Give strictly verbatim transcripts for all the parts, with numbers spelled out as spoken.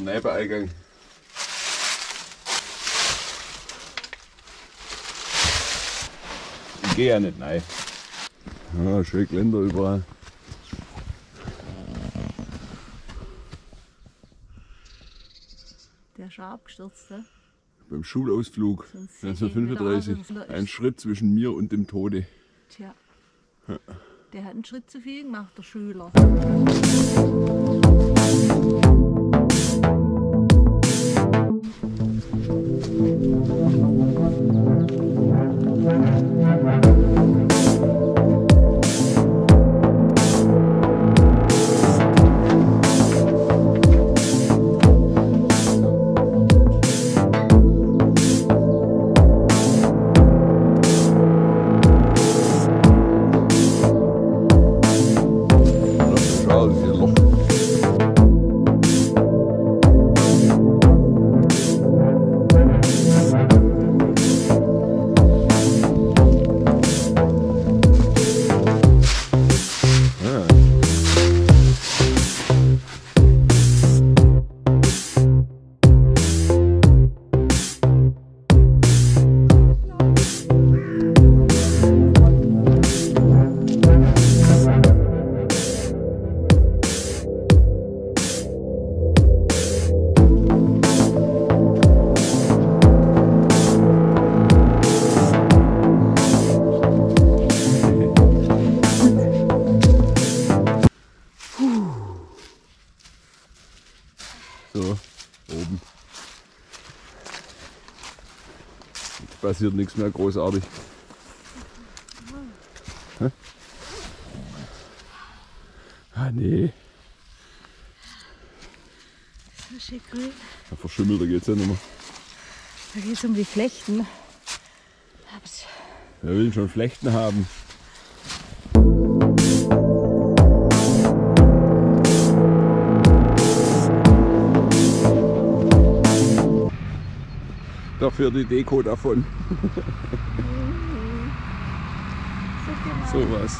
der Nebeneingang. Ich gehe ja nicht rein. Ja, schön Geländer überall. Der ist schon abgestürzt, ne? Beim Schulausflug neunzehnhundertfünfunddreißig. Ein Schritt zwischen mir und dem Tode. Tja. Der hat einen Schritt zu viel gemacht, der Schüler. So, oben. Jetzt passiert nichts mehr großartig. Hä? Ah nee. Das ist schön grün. Ja, verschimmelt, da geht's ja nicht mehr. Da geht es um die Flechten. Wer will schon Flechten haben? Dafür die Deko davon. So was.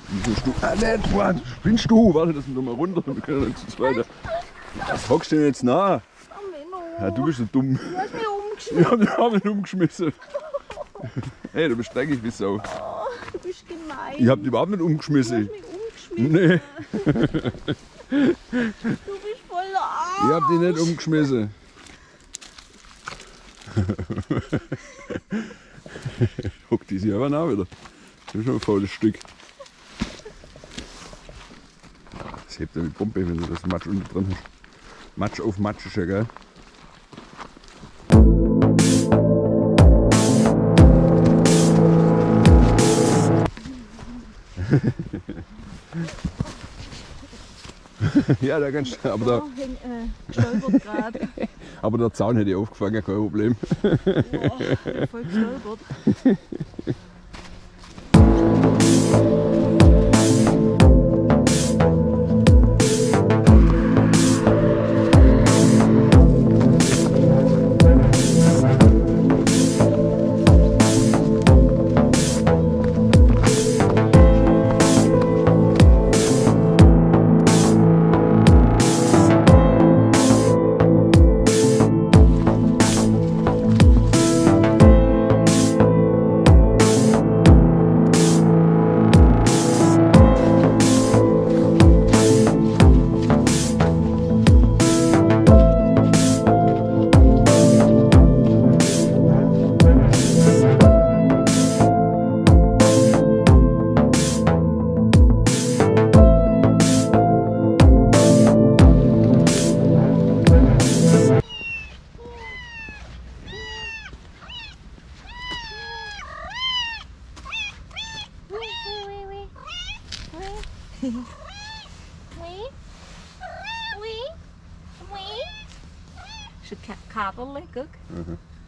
Wieso du? Ah, nicht, Mann! Spinnst du? Warte, das sind wir mal runter. Wir können dann zu zweit. Was hockst du denn jetzt nach? Ja, du bist so dumm. Du hast mich umgeschmissen. Ich hab, ich hab ihn umgeschmissen. Hey, du bist dreckig wie Sau. Oh, du bist gemein. Ich hab dich überhaupt nicht Du umgeschmissen. hast mich umgeschmissen. Nee, Du bist voller Arsch. ich hab dich nicht umgeschmissen. Hock die sich aber nach wieder. Das ist schon ein faules Stück. Das hebt ja wie Pompe, wenn du das Matsch unten drin hast. Matsch auf Matsch ist ja geil. Ja, da kannst du. Aber, Oh, häng, äh, gestolpert gerade. der, aber der Zaun hätte ich aufgefangen, kein Problem. Boah, voll gestolpert. Ist ein Katerle, guck. Mhm.